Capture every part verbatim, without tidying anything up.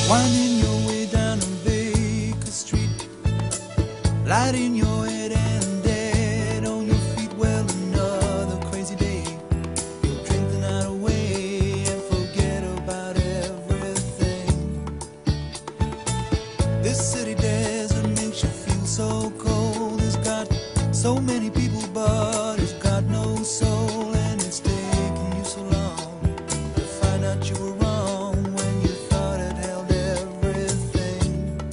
Winding your way down on Baker Street, lighting your head and dead on your feet. Well, another crazy day. You'll drink the night away and forget about everything. This city desert makes you feel so cold. It's got so many people, but it's got no soul. And it's taken you so long to find out you were wrong when you thought it held everything.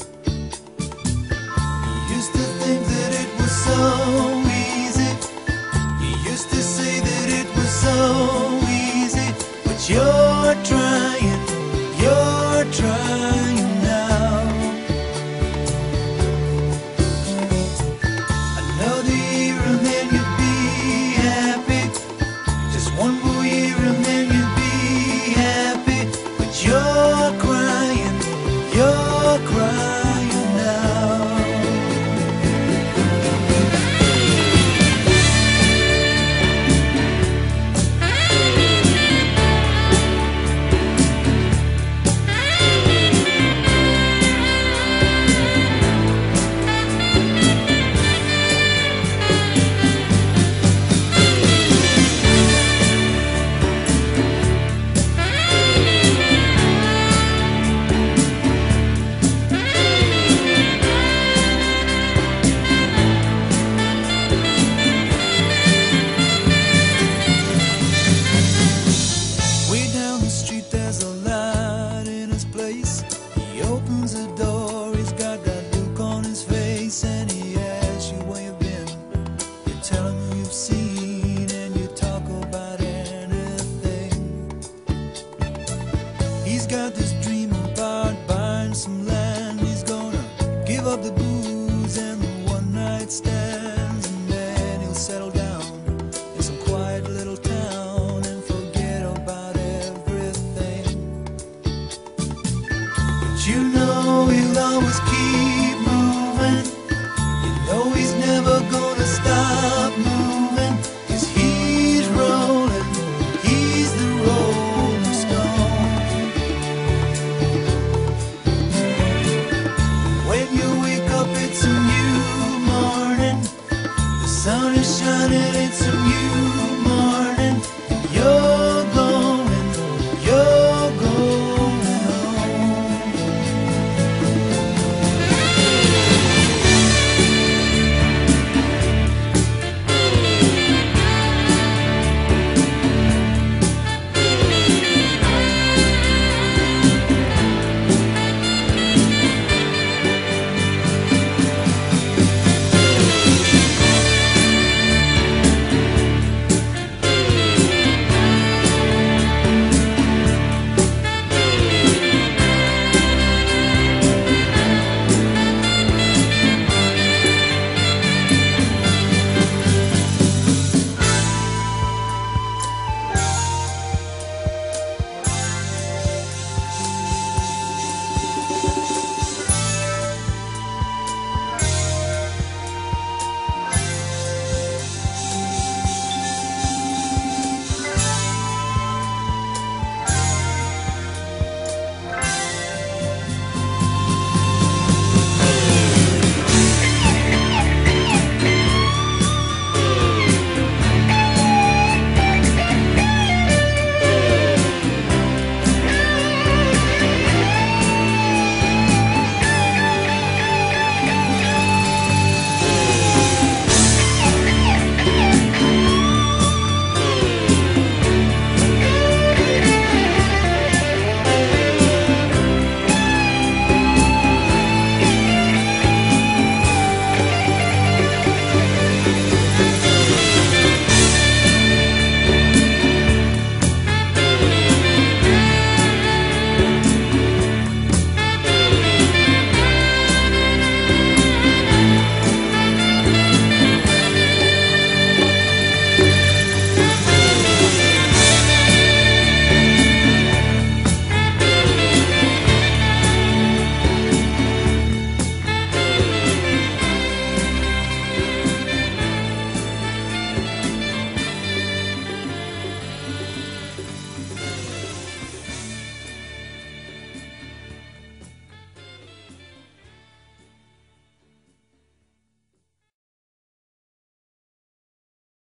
You used to think that it was so easy. You used to say that it was so easy. But you're trying, you're trying now. Another year and then you'd be happy. Just one more year and then you'd be happy. But you're crying, you're crying now. Way down the street there's a light in his place. He opens the door, he's got that look on his face, and he asks you where you've been. You tell him who you've seen, and you talk about anything. He's got this dream about buying some land. He's gonna give up the booze and the one night stands, and then he'll settle down in some quiet little town and forget about everything. But you know he'll always keep